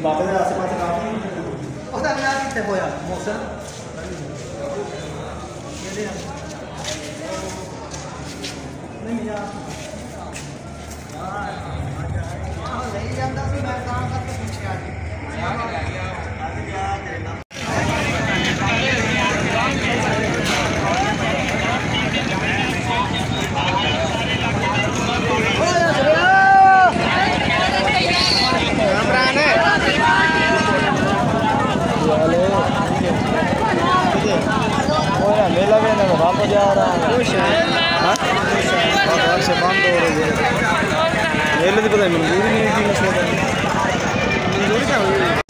بابے دے آسے پاسے کام او دا نہ کتے ہویا محسن نہیں یار نہیں جاندا سی میں کام کر کے پوچھ کے میلا بھی نہیں واپس جا رہا ہے سے بند ہو رہی ہے میلے تو پتہ منظوری نہیں تھی مسئلہ منظوری کیا ہوئی